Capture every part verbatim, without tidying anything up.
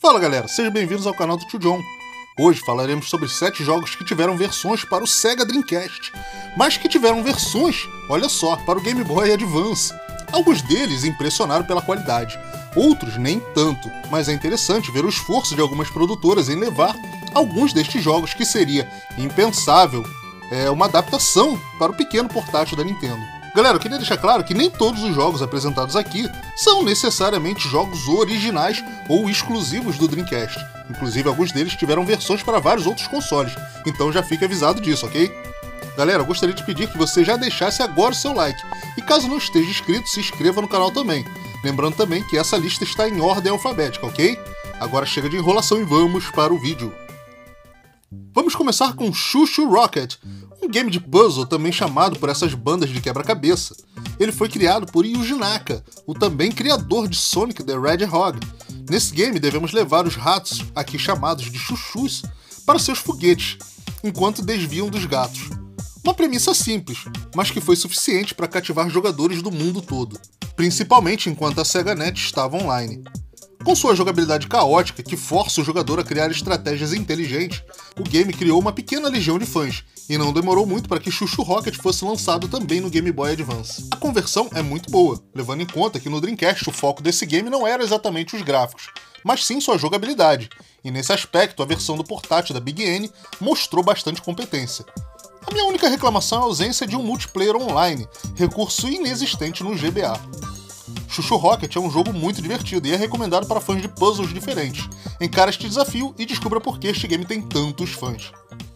Fala galera, sejam bem-vindos ao canal do Tio John. Hoje falaremos sobre sete jogos que tiveram versões para o Sega Dreamcast, mas que tiveram versões, olha só, para o Game Boy Advance. Alguns deles impressionaram pela qualidade, outros nem tanto, mas é interessante ver o esforço de algumas produtoras em levar alguns destes jogos que seria impensável é, uma adaptação para o pequeno portátil da Nintendo. Galera, eu queria deixar claro que nem todos os jogos apresentados aqui são necessariamente jogos originais ou exclusivos do Dreamcast. Inclusive, alguns deles tiveram versões para vários outros consoles, então já fique avisado disso, ok? Galera, eu gostaria de pedir que você já deixasse agora o seu like, e caso não esteja inscrito, se inscreva no canal também. Lembrando também que essa lista está em ordem alfabética, ok? Agora chega de enrolação e vamos para o vídeo. Vamos começar com Shushu Rocket, um game de puzzle também chamado por essas bandas de quebra-cabeça. Ele foi criado por Yuji Naka, o também criador de Sonic the Hedgehog. Nesse game devemos levar os ratos, aqui chamados de chuchus, para seus foguetes, enquanto desviam dos gatos. Uma premissa simples, mas que foi suficiente para cativar jogadores do mundo todo, principalmente enquanto a Sega Net estava online. Com sua jogabilidade caótica, que força o jogador a criar estratégias inteligentes, o game criou uma pequena legião de fãs, e não demorou muito para que Shushu Rocket fosse lançado também no Game Boy Advance. A conversão é muito boa, levando em conta que no Dreamcast o foco desse game não era exatamente os gráficos, mas sim sua jogabilidade, e nesse aspecto a versão do portátil da Big N mostrou bastante competência. A minha única reclamação é a ausência de um multiplayer online, recurso inexistente no G B A. Shushu Rocket é um jogo muito divertido e é recomendado para fãs de puzzles diferentes. Encara este desafio e descubra por que este game tem tantos fãs.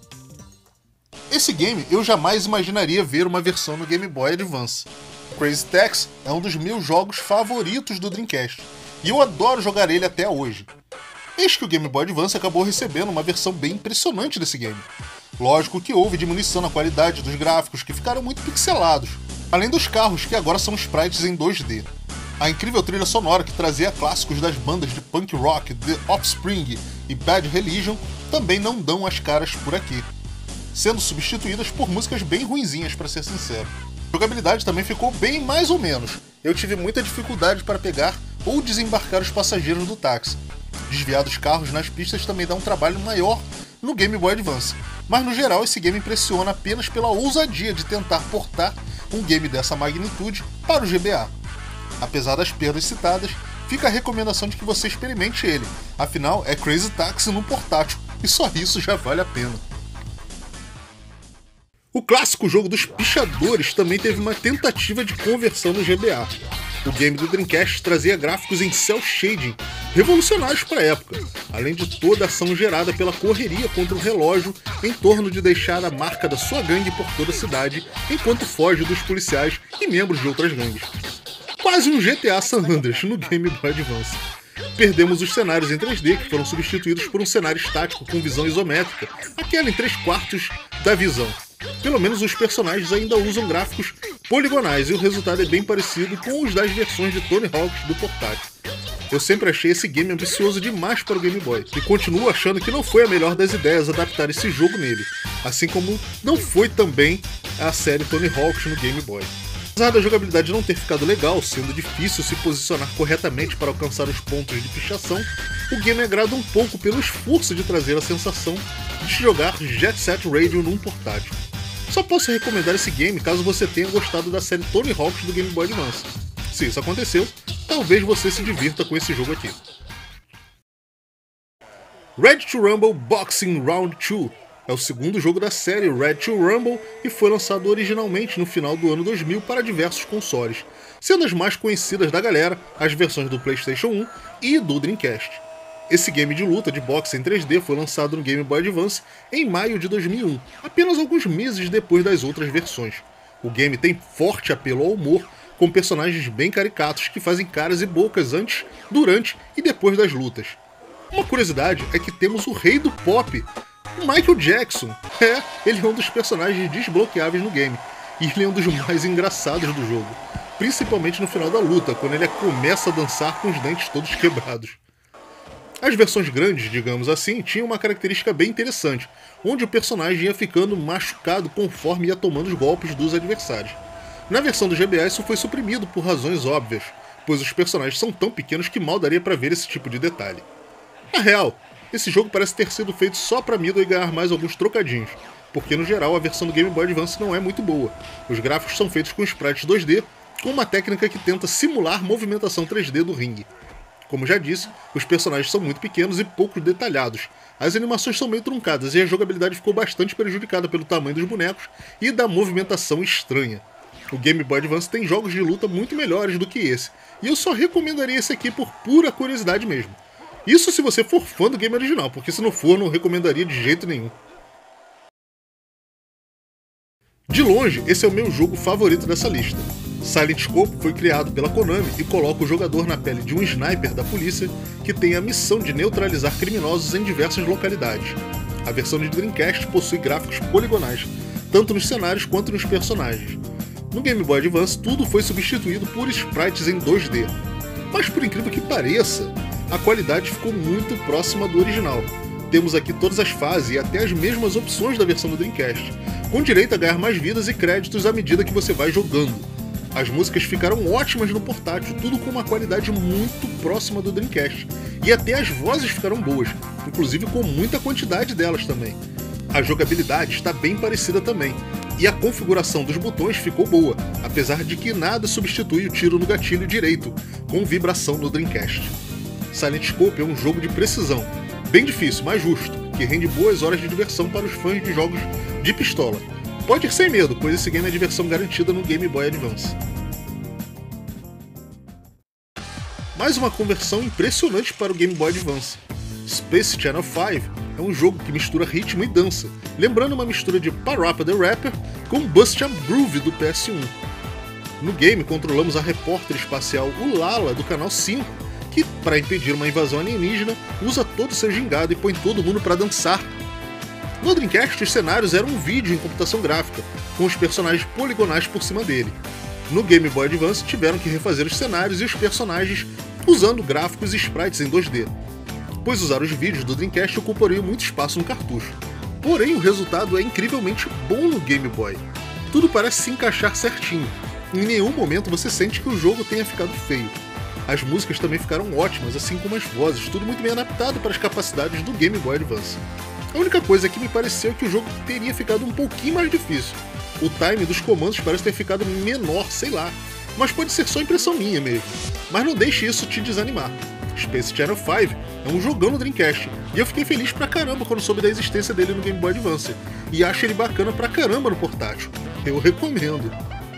Esse game eu jamais imaginaria ver uma versão no Game Boy Advance. Crazy Taxi é um dos meus jogos favoritos do Dreamcast, e eu adoro jogar ele até hoje. Eis que o Game Boy Advance acabou recebendo uma versão bem impressionante desse game. Lógico que houve diminuição na qualidade dos gráficos, que ficaram muito pixelados, além dos carros, que agora são sprites em dois D. A incrível trilha sonora, que trazia clássicos das bandas de punk rock The Offspring e Bad Religion, também não dão as caras por aqui, sendo substituídas por músicas bem ruinzinhas, para ser sincero. A jogabilidade também ficou bem mais ou menos. Eu tive muita dificuldade para pegar ou desembarcar os passageiros do táxi. Desviar dos carros nas pistas também dá um trabalho maior no Game Boy Advance, mas no geral esse game impressiona apenas pela ousadia de tentar portar um game dessa magnitude para o G B A. Apesar das perdas citadas, fica a recomendação de que você experimente ele, afinal é Crazy Taxi no portátil, e só isso já vale a pena. O clássico jogo dos pichadores também teve uma tentativa de conversão no G B A. O game do Dreamcast trazia gráficos em cel shading, revolucionários para a época, além de toda a ação gerada pela correria contra o relógio em torno de deixar a marca da sua gangue por toda a cidade, enquanto foge dos policiais e membros de outras gangues. Quase um G T A San Andreas no Game Boy Advance. Perdemos os cenários em três D, que foram substituídos por um cenário estático com visão isométrica, aquela em três quartos da visão. Pelo menos os personagens ainda usam gráficos poligonais, e o resultado é bem parecido com os das versões de Tony Hawk do portátil. Eu sempre achei esse game ambicioso demais para o Game Boy, e continuo achando que não foi a melhor das ideias adaptar esse jogo nele, assim como não foi também a série Tony Hawk no Game Boy. Apesar da jogabilidade não ter ficado legal, sendo difícil se posicionar corretamente para alcançar os pontos de pichação, o game agrada um pouco pelo esforço de trazer a sensação de jogar Jet Set Radio num portátil. Só posso recomendar esse game caso você tenha gostado da série Tony Hawk do Game Boy Advance. Se isso aconteceu, talvez você se divirta com esse jogo aqui. Ready to Rumble Boxing Round dois é o segundo jogo da série Ready to Rumble e foi lançado originalmente no final do ano dois mil para diversos consoles, sendo as mais conhecidas da galera as versões do PlayStation um e do Dreamcast. Esse game de luta de boxe em três D foi lançado no Game Boy Advance em maio de dois mil e um, apenas alguns meses depois das outras versões. O game tem forte apelo ao humor, com personagens bem caricatos que fazem caras e bocas antes, durante e depois das lutas. Uma curiosidade é que temos o rei do pop, o Michael Jackson. É, ele é um dos personagens desbloqueáveis no game, e ele é um dos mais engraçados do jogo, principalmente no final da luta, quando ele começa a dançar com os dentes todos quebrados. As versões grandes, digamos assim, tinham uma característica bem interessante, onde o personagem ia ficando machucado conforme ia tomando os golpes dos adversários. Na versão do G B A isso foi suprimido por razões óbvias, pois os personagens são tão pequenos que mal daria para ver esse tipo de detalhe. Na real, esse jogo parece ter sido feito só pra Midway ganhar mais alguns trocadinhos, porque no geral a versão do Game Boy Advance não é muito boa. Os gráficos são feitos com sprites dois D, com uma técnica que tenta simular movimentação três D do ringue. Como já disse, os personagens são muito pequenos e pouco detalhados. As animações são meio truncadas e a jogabilidade ficou bastante prejudicada pelo tamanho dos bonecos e da movimentação estranha. O Game Boy Advance tem jogos de luta muito melhores do que esse, e eu só recomendaria esse aqui por pura curiosidade mesmo. Isso se você for fã do game original, porque se não for, não recomendaria de jeito nenhum. De longe, esse é o meu jogo favorito dessa lista. Silent Scope foi criado pela Konami e coloca o jogador na pele de um sniper da polícia que tem a missão de neutralizar criminosos em diversas localidades. A versão de Dreamcast possui gráficos poligonais, tanto nos cenários quanto nos personagens. No Game Boy Advance, tudo foi substituído por sprites em dois D. Mas por incrível que pareça, a qualidade ficou muito próxima do original. Temos aqui todas as fases e até as mesmas opções da versão do Dreamcast, com direito a ganhar mais vidas e créditos à medida que você vai jogando. As músicas ficaram ótimas no portátil, tudo com uma qualidade muito próxima do Dreamcast. E até as vozes ficaram boas, inclusive com muita quantidade delas também. A jogabilidade está bem parecida também, e a configuração dos botões ficou boa, apesar de que nada substitui o tiro no gatilho direito, com vibração no Dreamcast. Silent Scope é um jogo de precisão, bem difícil, mas justo, que rende boas horas de diversão para os fãs de jogos de pistola. Pode ir sem medo, pois esse game é diversão garantida no Game Boy Advance. Mais uma conversão impressionante para o Game Boy Advance. Space Channel cinco é um jogo que mistura ritmo e dança, lembrando uma mistura de Parappa the Rapper com Bust-a Groove do P S um. No game controlamos a repórter espacial Ulala do Canal cinco, que, para impedir uma invasão alienígena, usa todo o seu gingado e põe todo mundo para dançar. No Dreamcast, os cenários eram um vídeo em computação gráfica, com os personagens poligonais por cima dele. No Game Boy Advance, tiveram que refazer os cenários e os personagens usando gráficos e sprites em dois D, pois usar os vídeos do Dreamcast ocuparia muito espaço no cartucho. Porém, o resultado é incrivelmente bom no Game Boy. Tudo parece se encaixar certinho, e em nenhum momento você sente que o jogo tenha ficado feio. As músicas também ficaram ótimas, assim como as vozes, tudo muito bem adaptado para as capacidades do Game Boy Advance. A única coisa que me pareceu é que o jogo teria ficado um pouquinho mais difícil. O time dos comandos parece ter ficado menor, sei lá, mas pode ser só impressão minha mesmo. Mas não deixe isso te desanimar. Space Channel cinco é um jogão no Dreamcast, e eu fiquei feliz pra caramba quando soube da existência dele no Game Boy Advance, e acho ele bacana pra caramba no portátil. Eu recomendo.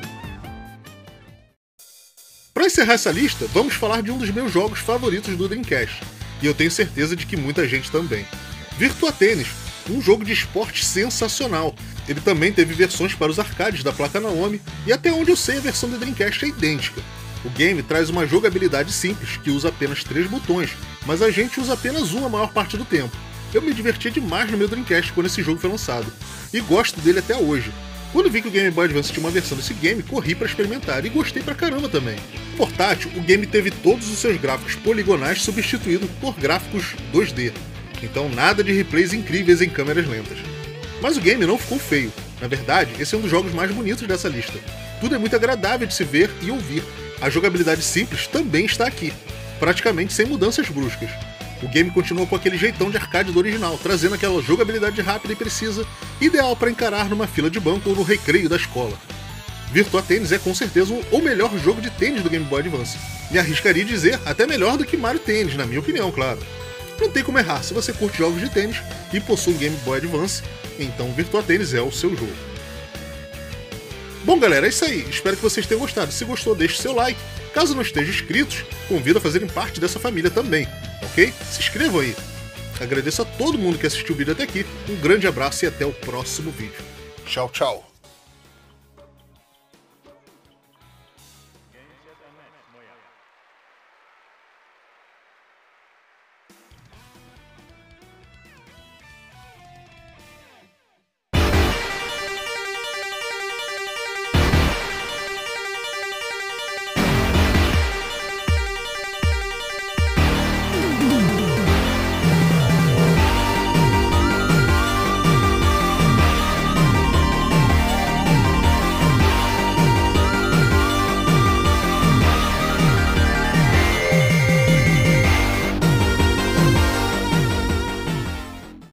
Para encerrar essa lista, vamos falar de um dos meus jogos favoritos do Dreamcast, e eu tenho certeza de que muita gente também. Virtua Tennis, um jogo de esporte sensacional. Ele também teve versões para os arcades da placa Naomi, e até onde eu sei a versão do Dreamcast é idêntica. O game traz uma jogabilidade simples, que usa apenas três botões, mas a gente usa apenas um a maior parte do tempo. Eu me diverti demais no meu Dreamcast quando esse jogo foi lançado, e gosto dele até hoje. Quando vi que o Game Boy Advance tinha uma versão desse game, corri para experimentar e gostei pra caramba também. No portátil, o game teve todos os seus gráficos poligonais substituídos por gráficos dois D, então nada de replays incríveis em câmeras lentas. Mas o game não ficou feio. Na verdade, esse é um dos jogos mais bonitos dessa lista. Tudo é muito agradável de se ver e ouvir. A jogabilidade simples também está aqui, praticamente sem mudanças bruscas. O game continua com aquele jeitão de arcade do original, trazendo aquela jogabilidade rápida e precisa, ideal para encarar numa fila de banco ou no recreio da escola. Virtua Tennis é com certeza o melhor jogo de tênis do Game Boy Advance. Me arriscaria dizer até melhor do que Mario Tennis, na minha opinião, claro. Não tem como errar, se você curte jogos de tênis e possui um Game Boy Advance, então Virtua Tennis é o seu jogo. Bom galera, é isso aí, espero que vocês tenham gostado. Se gostou, deixe seu like. Caso não estejam inscritos, convido a fazerem parte dessa família também, ok? Se inscrevam aí. Agradeço a todo mundo que assistiu o vídeo até aqui, um grande abraço e até o próximo vídeo. Tchau, tchau.